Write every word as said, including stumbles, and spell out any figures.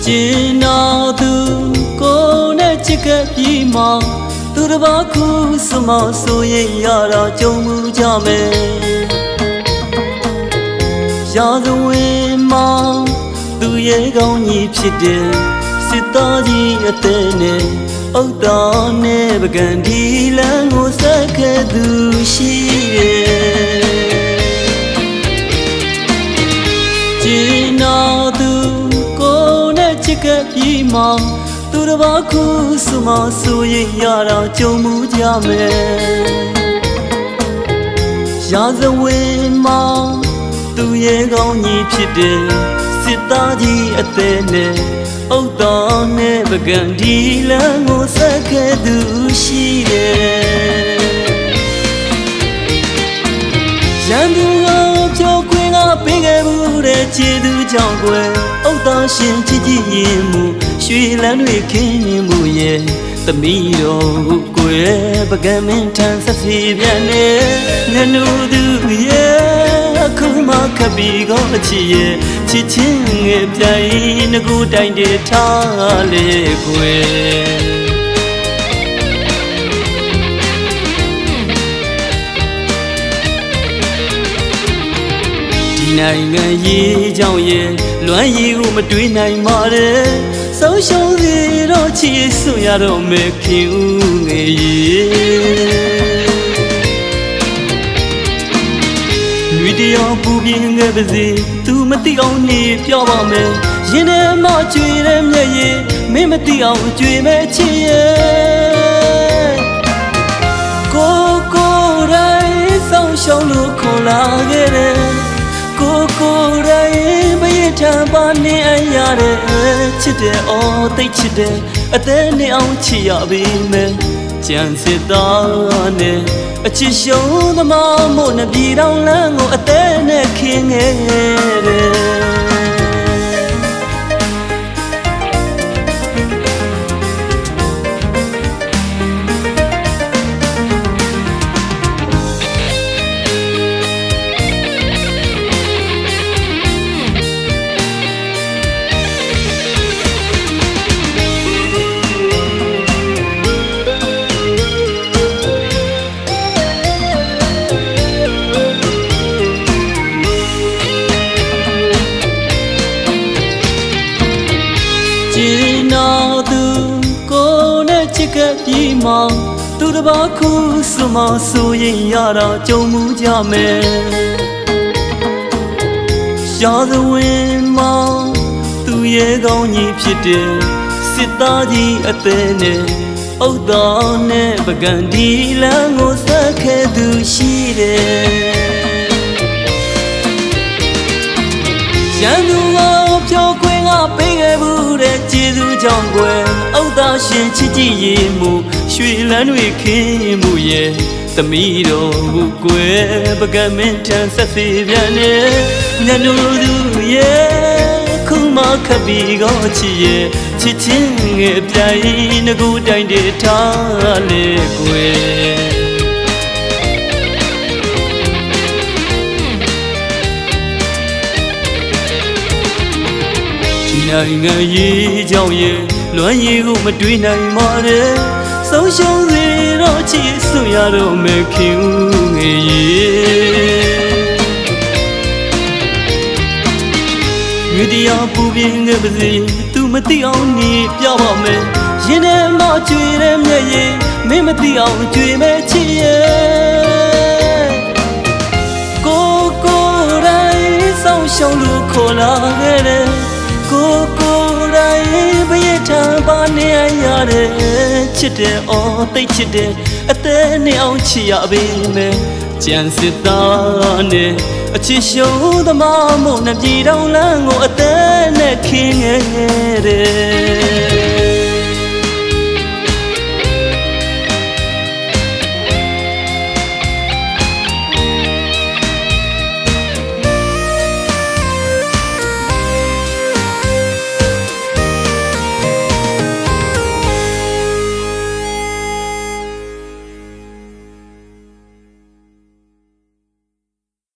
China tu ko ne chika pima tu ba khu suma so yin yara jong mu ja me ya zo win ma tu ye gaung ni phit de sit ta ji ate ne aut ta ne bagan di lan ko sa khe tu shi ye China tu chika pima tu ba khu suma so yin yara jong mu ja me ya zo win ma tu ye gaung ni phit de sit ta ji ate ne aut ta ne bagan di lan ko sa khe tu shi de yan tu ga phyo kwin ga pin ge bu de chi tu chang kwe aut ta shin chi ji yin mu shwe lan lwe khin yin mu ye tami ro kwe bagan min than sat si pyan ne nanu tu ye akhu ma khat pi ko chi ye chi chin nge pyai na ku tai de tha le kweနိုင်ငံရေးကြောင့်ရဲ့လွမ်းရည်ကိုမတွေးနိုင်ပါနဲ့ဆုံးရှုံးစေတော့ချစ်ဆွရတော့မယ်ခင်ဦးငယ်ရေလူတယောက်ပူပြင်းခဲ့ပါစေသူမသိအောင်နေပြောပါမယ်ရင်ထဲမှာကြွေတဲ့မျက်ရည်မင်းမသိအောင်ကြွေမဲ့ချစ်ရဲ့ကိုကိုတိုင်းဆုံးရှုံးလို့ခေါ်လာခဲ့တယ်ကိုကိုတိုင်းမရထပါနေအရာတဲ့ချစ်တယ်အော်သိချစ်တယ်အသက်နဲ့အောင်ချစ်ရပြီမယ်ကြံစစ်သားနဲ့အချစ်ရှုံးသမားမို့နှပြေတောင်လန်းကိုအသက်နဲ့ခင်းခဲ့တယ်chika pima tu ba khu suma so yin yara jong mu ja me ya zo win ma tu ye gaung ni phit de sit ta ji ate ne aut ta ne bagan di lan ko sa khe tu shi de yan tu ga phyo kwin ga pin ge bu de chi su chang kwe aut ta shin chi ji yin mu shwe lan lwe khin mu ye tami ro kwe bagan min than sat si pyan ne nanu tu ye khu ma khat pi ko chi ye chi chin nge pyai na ku tai de tha le kweနိုင်ငံရေးကြောင့်ရဲ့လွမ်းရည်ကိုမတွေးနိုင်ပါနဲ့ဆုံးရှုံးစေတော့ချစ်ဆွရတော့မယ်ခင်ဦးငယ်ရေလူတယောက်ပူပြင်းခဲ့ပါစေသူမသိအောင်နေပြပါမယ်ရင်ထဲမှာကြွေတဲ့မျက်ရည်မင်းမသိအောင်ကြွေမဲ့ချစ်ရဲ့ကိုကိုတိုင်းဆုံးရှုံးလို့ခေါ်လာခဲ့တယ်ကိုကိုတိုင်းဘယ်ထမ်းပါနေရတဲ့ချစ်တယ်အော်သိချစ်တယ်အသက်နဲ့အောင်ချစ်ရပြီမယ်ကြံစစ်သားနဲ့အချစ်ရှုံးသမားမို့နှပြေတောင်လန်းကိုအသက်နဲ့ခင်းခဲ့တယ်